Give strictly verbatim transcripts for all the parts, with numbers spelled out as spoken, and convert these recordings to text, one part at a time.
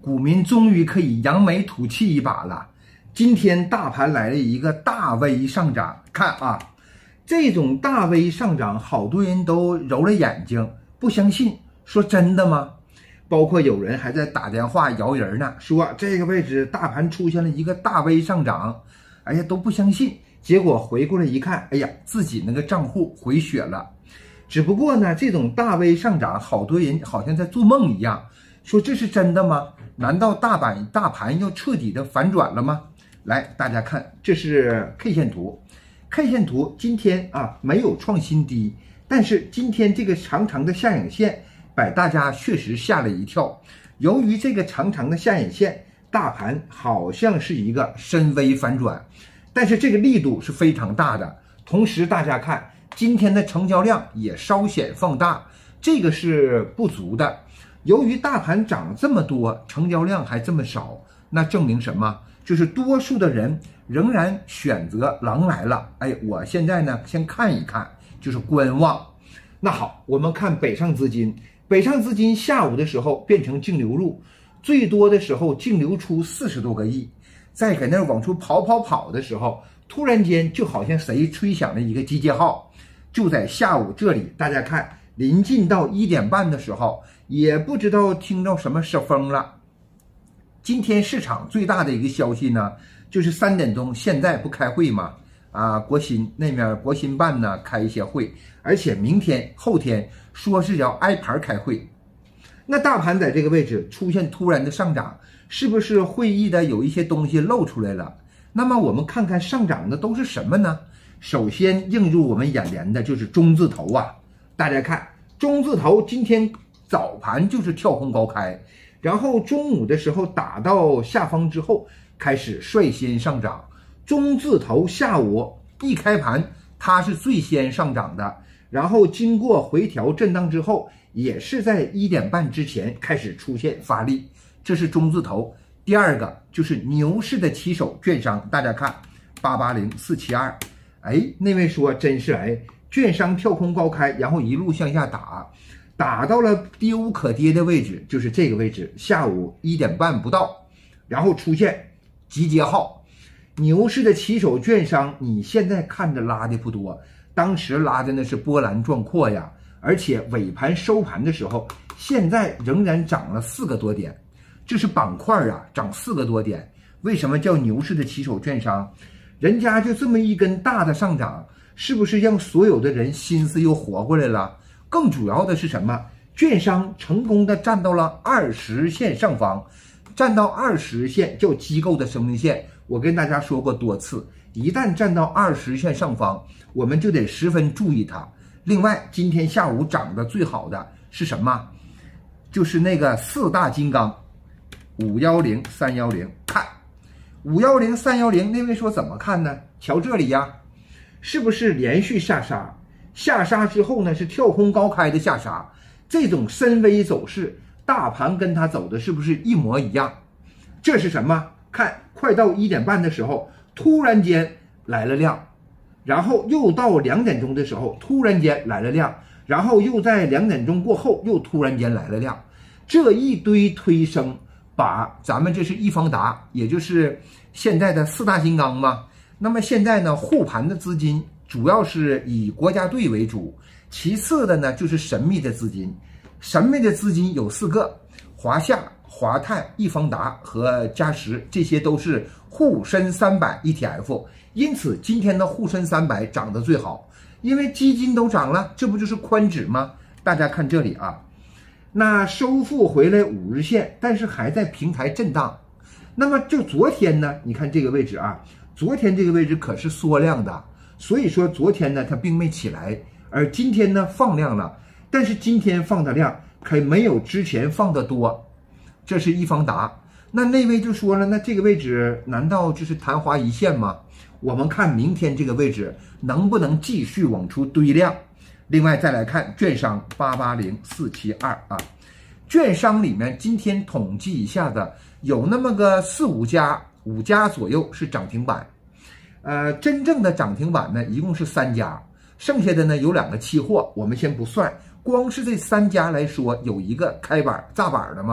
股民终于可以扬眉吐气一把了。今天大盘来了一个大 V 上涨，看啊，这种大 V 上涨，好多人都揉了眼睛，不相信，说真的吗？包括有人还在打电话摇人呢，说这个位置大盘出现了一个大 V 上涨，哎呀都不相信。结果回过来一看，哎呀，自己那个账户回血了。只不过呢，这种大 V 上涨，好多人好像在做梦一样，说这是真的吗？难道大盘大盘要彻底的反转了吗？来，大家看，这是 K 线图 ，K 线图今天啊没有创新低，但是今天这个长长的下影线把大家确实吓了一跳。由于这个长长的下影线，大盘好像是一个深 V 反转，但是这个力度是非常大的。同时，大家看今天的成交量也稍显放大，这个是不足的。由于大盘涨这么多，成交量还这么少，那证明什么？就是多数的人仍然选择狼来了。哎，我现在呢先看一看，就是观望。那好，我们看北上资金，北上资金下午的时候变成净流入，最多的时候净流出四十多个亿，在搁那往出跑跑跑的时候，突然间就好像谁吹响了一个集结号，就在下午这里，大家看临近到一点半的时候，也不知道听到什么声风了。今天市场最大的一个消息呢，就是三点钟现在不开会吗？啊，国新那边国新办呢开一些会，而且明天后天说是要挨盘开会。那大盘在这个位置出现突然的上涨，是不是会议的有一些东西露出来了？那么我们看看上涨的都是什么呢？首先映入我们眼帘的就是中字头啊，大家看中字头今天早盘就是跳空高开，然后中午的时候打到下方之后开始率先上涨。中字头下午一开盘它是最先上涨的，然后经过回调震荡之后，也是在一点半之前开始出现发力，这是中字头。第二个就是牛市的旗手券商，大家看八八零四七二，哎，那位说真是哎，券商跳空高开，然后一路向下打，打到了跌无可跌的位置，就是这个位置，下午一点半不到，然后出现集结号。牛市的旗手券商，你现在看着拉的不多，当时拉的那是波澜壮阔呀，而且尾盘收盘的时候，现在仍然涨了四个多点，这是板块啊，涨四个多点。为什么叫牛市的旗手券商？人家就这么一根大的上涨，是不是让所有的人心思又活过来了？更主要的是什么？券商成功的站到了二十线上方，站到二十线叫机构的生命线。我跟大家说过多次，一旦站到二十线上方，我们就得十分注意它。另外，今天下午涨得最好的是什么？就是那个四大金刚，五幺零、三幺零，看五幺零、三幺零，那位说怎么看呢？瞧这里呀，是不是连续下杀？下杀之后呢，是跳空高开的下杀，这种深 V 走势，大盘跟它走的是不是一模一样？这是什么？看，快到一点半的时候，突然间来了量，然后又到两点钟的时候，突然间来了量，然后又在两点钟过后又突然间来了量，这一堆推升，把咱们这是易方达，也就是现在的四大金刚嘛。那么现在呢，护盘的资金主要是以国家队为主，其次的呢就是神秘的资金，神秘的资金有四个，华夏、华泰、易方达和嘉实，这些都是沪深三百 E T F， 因此今天的沪深三百涨得最好，因为基金都涨了，这不就是宽指吗？大家看这里啊，那收复回来五日线，但是还在平台震荡。那么就昨天呢，你看这个位置啊，昨天这个位置可是缩量的，所以说昨天呢它并没起来，而今天呢放量了，但是今天放的量可没有之前放的多。这是易方达，那那位就说了，那这个位置难道就是昙花一现吗？我们看明天这个位置能不能继续往出堆量。另外再来看券商八八零四七二啊，券商里面今天统计一下子，有那么个四五家五家左右是涨停板，呃，真正的涨停板呢一共是三家，剩下的呢有两个期货，我们先不算，光是这三家来说，有一个开板炸板的嘛。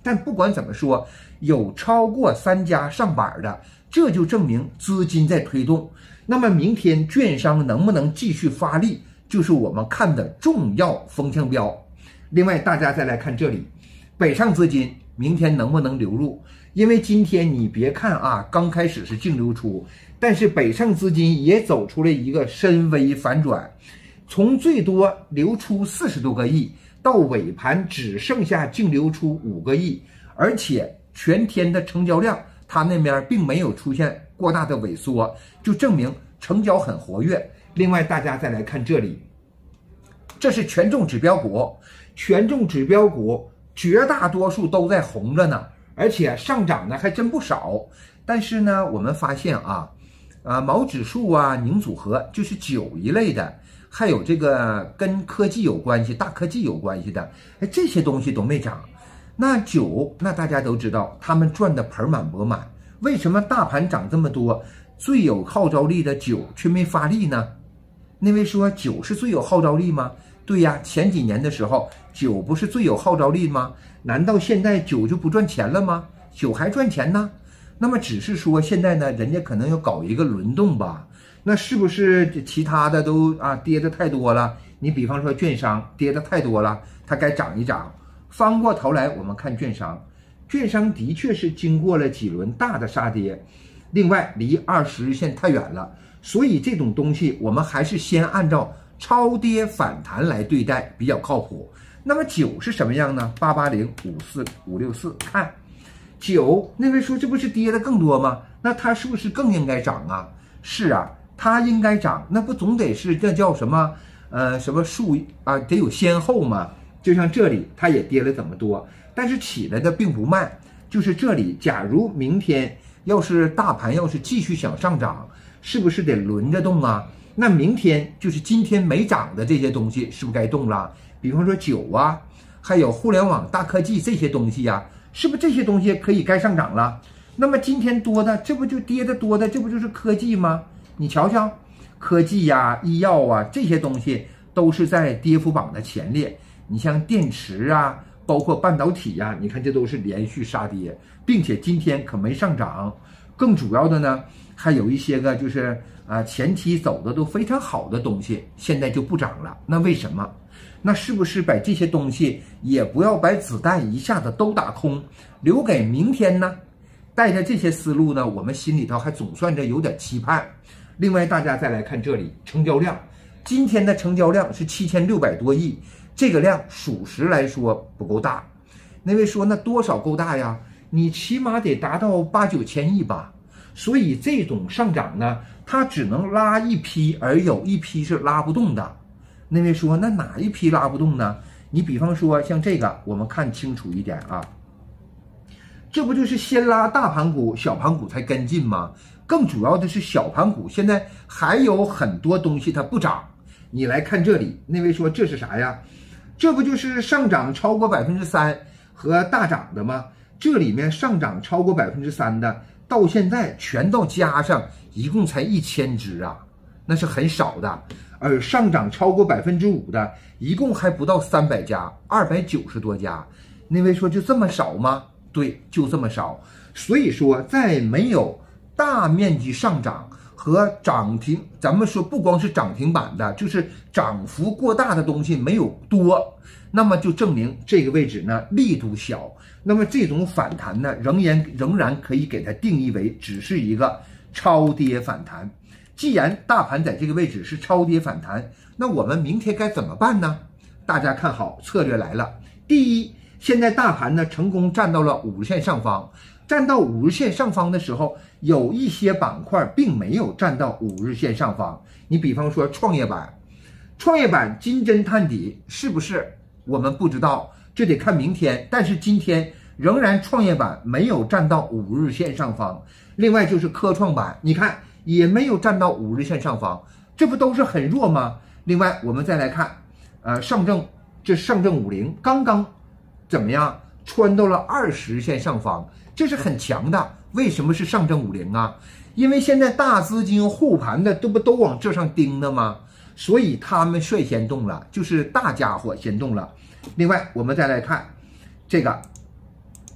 但不管怎么说，有超过三家上板的，这就证明资金在推动。那么明天券商能不能继续发力，就是我们看的重要风向标。另外，大家再来看这里，北上资金明天能不能流入？因为今天你别看啊，刚开始是净流出，但是北上资金也走出了一个深 V 反转，从最多流出四十多个亿，到尾盘只剩下净流出五个亿，而且全天的成交量，它那边并没有出现过大的萎缩，就证明成交很活跃。另外，大家再来看这里，这是权重指标股，权重指标股绝大多数都在红着呢。而且上涨呢还真不少，但是呢，我们发现啊，啊毛指数啊、宁组合就是酒一类的，还有这个跟科技有关系、大科技有关系的，哎，这些东西都没涨。那酒，那大家都知道，他们赚的盆满钵满。为什么大盘涨这么多，最有号召力的酒却没发力呢？那位说酒是最有号召力吗？对呀，前几年的时候，酒不是最有号召力吗？难道现在酒就不赚钱了吗？酒还赚钱呢。那么只是说现在呢，人家可能要搞一个轮动吧？那是不是其他的都啊跌的太多了？你比方说券商跌的太多了，它该涨一涨。翻过头来我们看券商，券商的确是经过了几轮大的杀跌，另外离二十日线太远了，所以这种东西我们还是先按照超跌反弹来对待比较靠谱。那么酒是什么样呢？八八零五四五六四，看酒，那位说这不是跌的更多吗？那它是不是更应该涨啊？是啊，它应该涨，那不总得是这叫什么呃什么数啊，得有先后嘛。就像这里它也跌了这么多，但是起来的并不慢。就是这里，假如明天要是大盘要是继续想上涨，是不是得轮着动啊？那明天就是今天没涨的这些东西是不是该动了？比方说酒啊，还有互联网大科技这些东西呀、啊，是不是这些东西可以该上涨了？那么今天多的，这不就跌的多的，这不就是科技吗？你瞧瞧，科技呀、啊、医药啊这些东西都是在跌幅榜的前列。你像电池啊，包括半导体呀、啊，你看这都是连续杀跌，并且今天可没上涨。更主要的呢，还有一些个就是啊前期走的都非常好的东西，现在就不涨了。那为什么？那是不是把这些东西也不要把子弹一下子都打空，留给明天呢？带着这些思路呢，我们心里头还总算着有点期盼。另外，大家再来看这里成交量，今天的成交量是七千六百多亿，这个量属实来说不够大。那位说那多少够大呀？你起码得达到八九千亿吧。所以这种上涨呢，它只能拉一批，而有一批是拉不动的。那位说那哪一批拉不动呢？你比方说像这个，我们看清楚一点啊，这不就是先拉大盘股，小盘股才跟进吗？更主要的是小盘股现在还有很多东西它不涨。你来看这里，那位说这是啥呀？这不就是上涨超过百分之三和大涨的吗？这里面上涨超过百分之三的，到现在全都加上，一共才一千只啊，那是很少的。而上涨超过百分之五的，一共还不到三百家，二百九十多家。那位说就这么少吗？对，就这么少。所以说，在没有大面积上涨和涨停，咱们说不光是涨停板的，就是涨幅过大的东西没有多，那么就证明这个位置呢力度小。那么这种反弹呢，仍然仍然可以给它定义为只是一个超跌反弹。既然大盘在这个位置是超跌反弹，那我们明天该怎么办呢？大家看好策略来了。第一，现在大盘呢成功站到了五日线上方，站到五日线上方的时候，有一些板块并没有站到五日线上方。你比方说创业板，创业板金针探底是不是？我们不知道，这得看明天。但是今天仍然创业板没有站到五日线上方。另外就是科创板，你看也没有站到五日线上方，这不都是很弱吗？另外我们再来看，呃，上证这上证五零刚刚怎么样穿到了二十日线上方，这是很强的。为什么是上证五零啊？因为现在大资金护盘的都不都往这上盯的吗？所以他们率先动了，就是大家伙先动了。另外我们再来看这个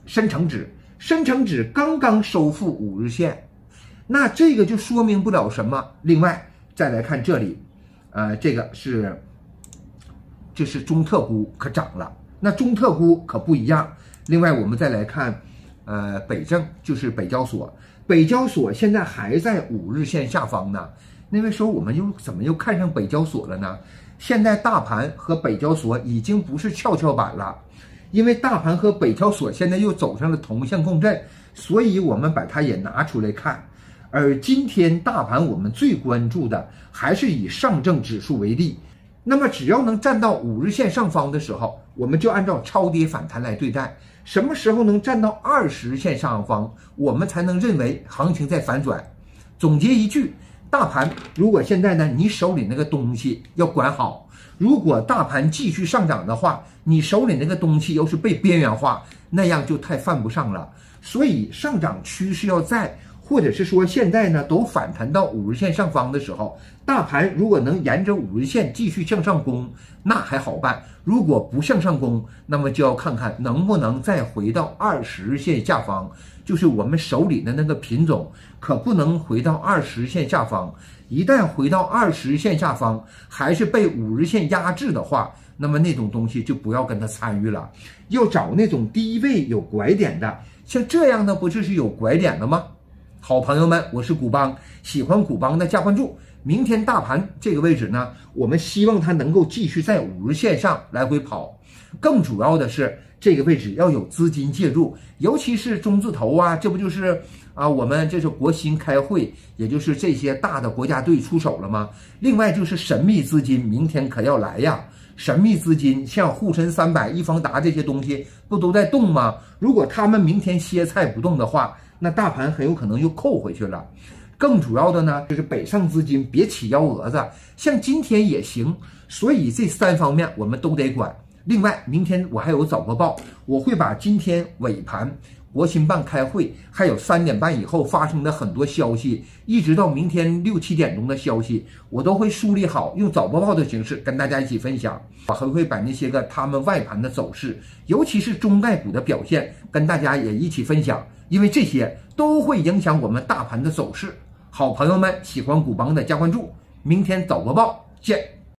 深成指，深成指刚刚收复五日线，那这个就说明不了什么。另外再来看这里，呃，这个是这是中特估可涨了，那中特估可不一样。另外我们再来看，呃，北证就是北交所，北交所现在还在五日线下方呢。那位说我们又怎么又看上北交所了呢？现在大盘和北交所已经不是跷跷板了，因为大盘和北交所现在又走上了同向共振，所以我们把它也拿出来看。而今天大盘我们最关注的还是以上证指数为例，那么只要能站到五日线上方的时候，我们就按照超跌反弹来对待。什么时候能站到二十日线上方，我们才能认为行情在反转。总结一句，大盘如果现在呢，你手里那个东西要管好，如果大盘继续上涨的话，你手里那个东西要是被边缘化，那样就太犯不上了。所以上涨趋势要在，或者是说现在呢都反弹到五日线上方的时候，大盘如果能沿着五日线继续向上攻，那还好办。如果不向上攻，那么就要看看能不能再回到二十日线下方，就是我们手里的那个品种可不能回到二十日线下方。一旦回到二十日线下方，还是被五日线压制的话，那么那种东西就不要跟它参与了，要找那种低位有拐点的。像这样的不就是有拐点的吗？好朋友们，我是古邦，喜欢古邦的加关注。明天大盘这个位置呢，我们希望它能够继续在五日线上来回跑。更主要的是，这个位置要有资金介入，尤其是中字头啊，这不就是啊，我们这是国新开会，也就是这些大的国家队出手了吗？另外就是神秘资金，明天可要来呀！神秘资金像沪深三百、易方达这些东西不都在动吗？如果他们明天歇菜不动的话，那大盘很有可能又扣回去了。更主要的呢，就是北上资金别起幺蛾子，像今天也行。所以这三方面我们都得管。另外，明天我还有早播报，我会把今天尾盘国新办开会，还有三点半以后发生的很多消息，一直到明天六七点钟的消息，我都会梳理好，用早播报的形式跟大家一起分享。我还会把那些个他们外盘的走势，尤其是中概股的表现，跟大家也一起分享，因为这些都会影响我们大盘的走势。好朋友们，喜欢古邦的加关注，明天早播报见。